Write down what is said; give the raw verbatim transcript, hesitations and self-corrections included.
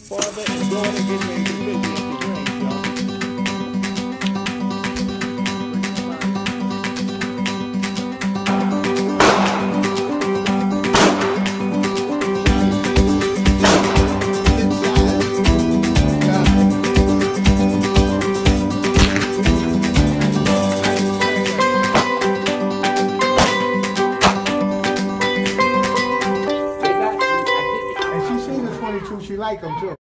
Father and daughter getting ready to visit the range, y'all. And she seen the twenty-two, she like them too.